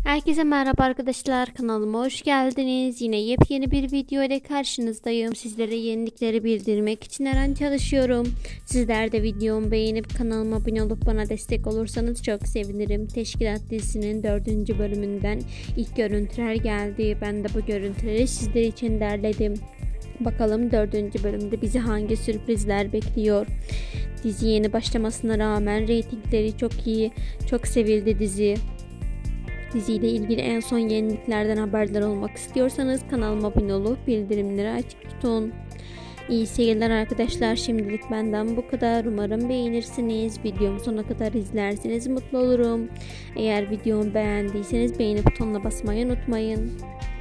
Herkese merhaba arkadaşlar, kanalıma hoş geldiniz. Yine yepyeni bir video ile karşınızdayım. Sizlere yenilikleri bildirmek için her an çalışıyorum. Sizler de videomu beğenip kanalıma abone olup bana destek olursanız çok sevinirim. Teşkilat dizisinin 4. bölümünden ilk görüntüler geldi. Ben de bu görüntüleri sizler için derledim. Bakalım 4. bölümde bizi hangi sürprizler bekliyor. Dizi yeni başlamasına rağmen reytingleri çok iyi, çok sevildi dizi. Diziyle ilgili en son yeniliklerden haberdar olmak istiyorsanız kanalıma abone olup bildirimleri açık tutun. İyi seyirler arkadaşlar. Şimdilik benden bu kadar. Umarım beğenirsiniz. Videomu sonuna kadar izlerseniz mutlu olurum. Eğer videomu beğendiyseniz beğeni butonuna basmayı unutmayın.